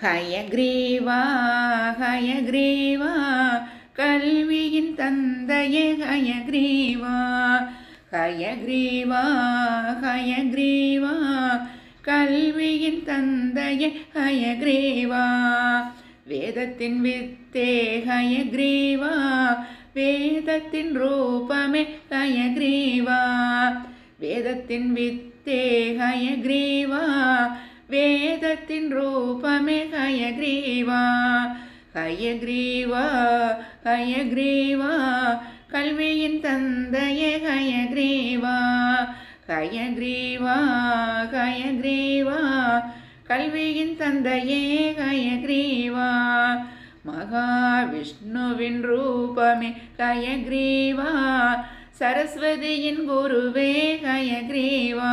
ஹயக்ரீவா ஹயக்ரீவா கல்வியின் தந்தையே ஹயக்ரீவா. ஹயக்ரீவா ஹயக்ரீவா கல்வியின் தந்தையே ஹயக்ரீவா. வேதத்தின் வித்தே ஹயக்ரீவா வேதத்தின் ரூபமே ஹயக்ரீவா. வேதத்தின் வித்தே ஹயக்ரீவா வேதத்தின் ரூபமே ஹயக்ரீவா. ஹயக்ரீவா ஹயக்ரீவா கல்வியின் தந்தையே ஹயக்ரீவா. ஹயக்ரீவா ஹயக்ரீவா கல்வியின் தந்தையே ஹயக்ரீவா. மகாவிஷ்ணுவின் ரூபமே ஹயக்ரீவா சரஸ்வதியின் குருவே ஹயக்ரீவா.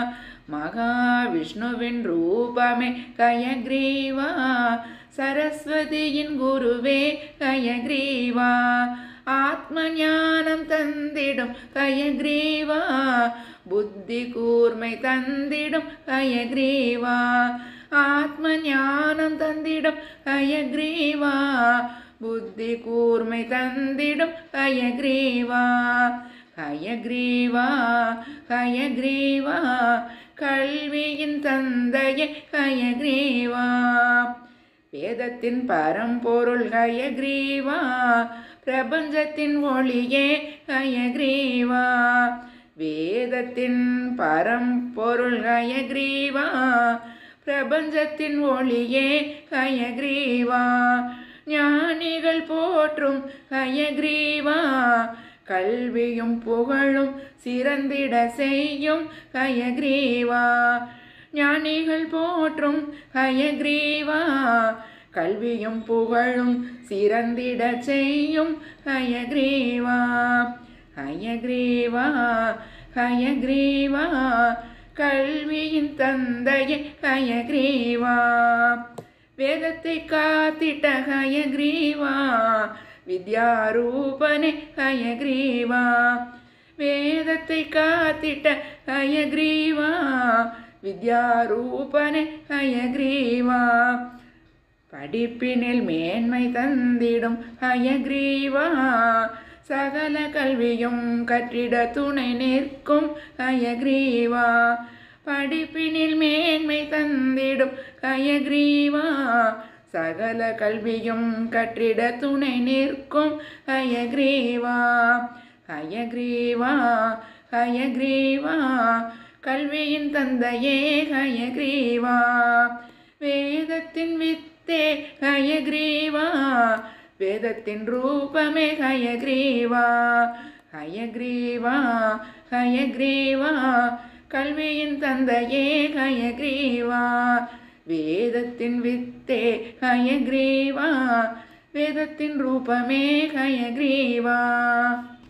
மகாவிஷ்ணுவின் ரூபமே ஹயக்ரீவா சரஸ்வதியின் குருவே ஹயக்ரீவா. ஆத்ம ஞானம் தந்திடும் ஹயக்ரீவா புத்தி கூர்மை தந்திடும் ஹயக்ரீவா. ஆத்ம ஞானம் தந்திடும் ஹயக்ரீவா புத்தி கூர்மை தந்திடும் ஹயக்ரீவா. ஹயக்ரீவா ஹயக்ரீவா கல்வியின் தந்தையே ஹயக்ரீவா. வேதத்தின் பரம்பொருள் ஹயக்ரீவா பிரபஞ்சத்தின் ஒளியே ஹயக்ரீவா. வேதத்தின் பரம்பொருள் ஹயக்ரீவா பிரபஞ்சத்தின் ஒளியே ஹயக்ரீவா. ஞானிகள் போற்றும் ஹயக்ரீவா கல்வியும் புகழும் சிறந்திட செய்யும் ஹயக்ரீவா. ஞானிகள் போற்றும் ஹயக்ரீவா கல்வியும் புகழும் சிறந்திட செய்யும் ஹயக்ரீவா. ஹயக்ரீவா ஹயக்ரீவா கல்வியின் தந்தையே ஹயக்ரீவா. வேதத்தை காத்திட்ட ஹயக்ரீவா வித்யாரூபனே ஹயக்ரீவா. வேதத்தை காத்திட்ட ஹயக்ரீவா வித்யாரூபனே ஹயக்ரீவா. படிப்பினில் மேன்மை தந்திடும் ஹயக்ரீவா சகல கல்வியும் கற்றிட துணை நிற்கும் ஹயக்ரீவா. படிப்பினில் மேன்மை தந்திடும் ஹயக்ரீவா சகல கல்வியும் கற்றிட துணை நிற்கும் ஹயக்ரீவா. ஹயக்ரீவா ஹயக்ரீவா கல்வியின் தந்தையே ஹயக்ரீவா. வேதத்தின் வித்தே ஹயக்ரீவா வேதத்தின் ரூபமே ஹயக்ரீவா. ஹயக்ரீவா ஹயக்ரீவா கல்வியின் தந்தையே ஹயக்ரீவா. வேதத்தின் வித்தே ஹயக்ரீவா வேதத்தின் ரூபமே ஹயக்ரீவா.